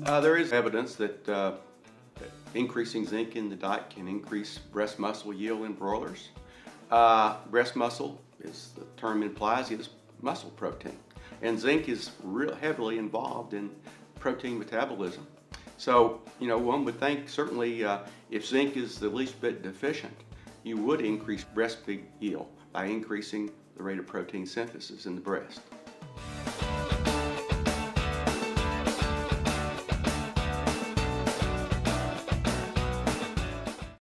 There is evidence that increasing zinc in the diet can increase breast muscle yield in broilers. Breast muscle, as the term implies, is muscle protein, and zinc is real heavily involved in protein metabolism. So, one would think certainly if zinc is the least bit deficient, you would increase breast yield by increasing the rate of protein synthesis in the breast.